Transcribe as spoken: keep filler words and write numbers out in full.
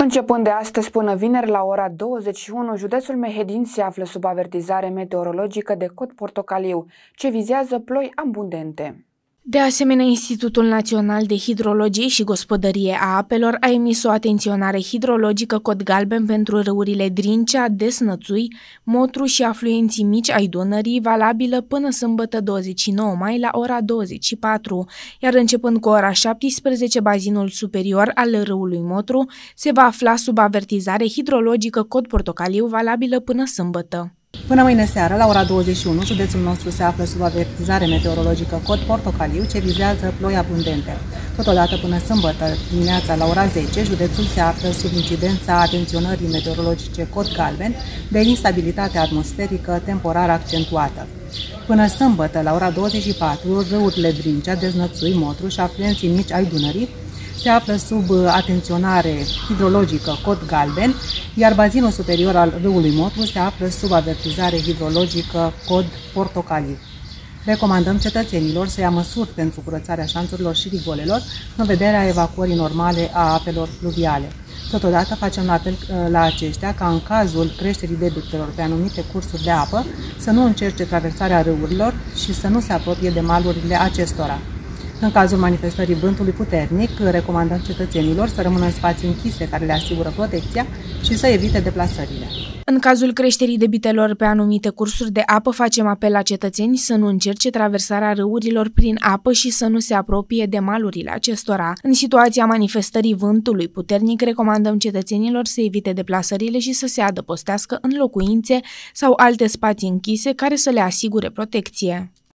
Începând de astăzi până vineri la ora douăzeci și unu, județul Mehedin se află sub avertizare meteorologică de cod portocaliu, ce vizează ploi abundente. De asemenea, Institutul Național de Hidrologie și Gospodărie a Apelor a emis o atenționare hidrologică cod galben pentru râurile Drincea, Desnățui, Motru și afluenții mici ai Dunării, valabilă până sâmbătă douăzeci și nouă mai la ora douăzeci și patru, iar începând cu ora șaptesprezece, bazinul superior al râului Motru se va afla sub avertizare hidrologică cod portocaliu, valabilă până sâmbătă. Până mâine seară, la ora douăzeci și unu, județul nostru se află sub avertizare meteorologică cod portocaliu, ce vizează ploi abundente. Totodată, până sâmbătă dimineața la ora zece, județul se află sub incidența atenționării meteorologice cod galben de instabilitate atmosferică temporar accentuată. Până sâmbătă, la ora douăzeci și patru, râurile Drincea, Deznățui, Motru și afluenții mici ai Dunării se află sub atenționare hidrologică cod galben, iar bazinul superior al râului Motru se află sub avertizare hidrologică cod portocaliu. Recomandăm cetățenilor să ia măsuri pentru curățarea șanțurilor și rigolelor în vederea evacuării normale a apelor pluviale. Totodată facem apel la aceștia ca în cazul creșterii debutelor pe anumite cursuri de apă să nu încerce traversarea râurilor și să nu se apropie de malurile acestora. În cazul manifestării vântului puternic, recomandăm cetățenilor să rămână în spații închise care le asigură protecția și să evite deplasările. În cazul creșterii debitelor pe anumite cursuri de apă, facem apel la cetățeni să nu încerce traversarea râurilor prin apă și să nu se apropie de malurile acestora. În situația manifestării vântului puternic, recomandăm cetățenilor să evite deplasările și să se adăpostească în locuințe sau alte spații închise care să le asigure protecție.